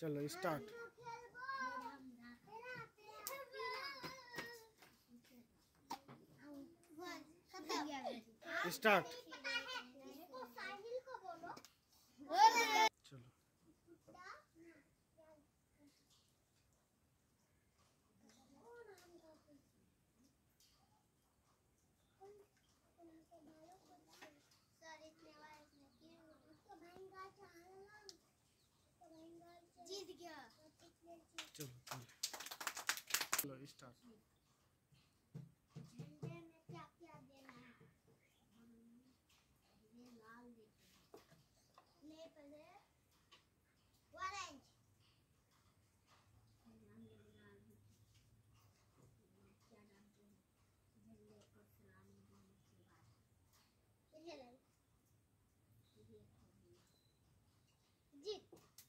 चलो start. Start. चलो जीत गया। चलो चलो स्टार्ट। झंडे में क्या क्या देना है? ये लाल ले पहले ऑरेंज क्या डालते हैं झंडे और सलामी देने के बाद ये ले जीत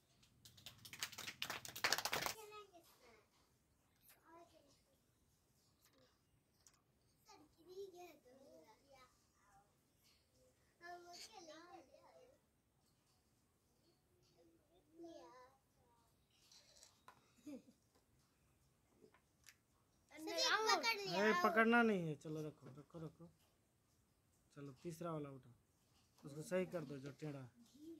अरे पकड़ना नहीं है। चलो रखो रखो रखो। चलो तीसरा वाला उठा, उसको सही कर दो जो टेढ़ा है।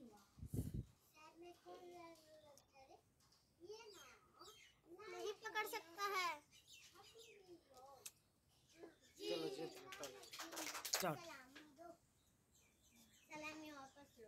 नहीं पकड़ सकता है। चलो स्टार्ट। सलामी वापस लो।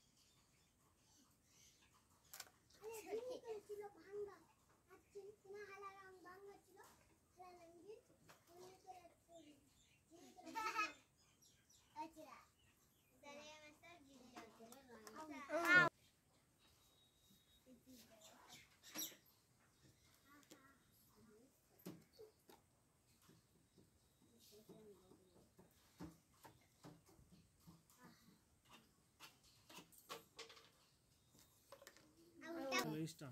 चलो स्टार्ट।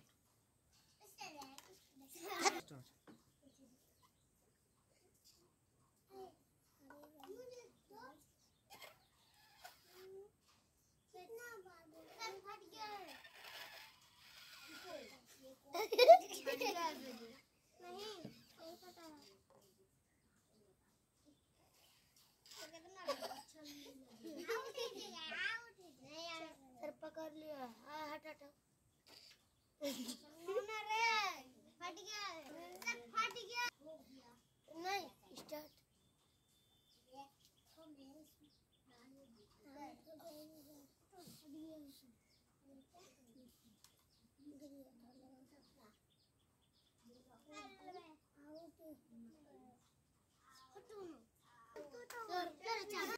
स्टार्ट। सर पकड़ लिया। हट हट फट गया। फट गया नहीं। स्टार्ट। सर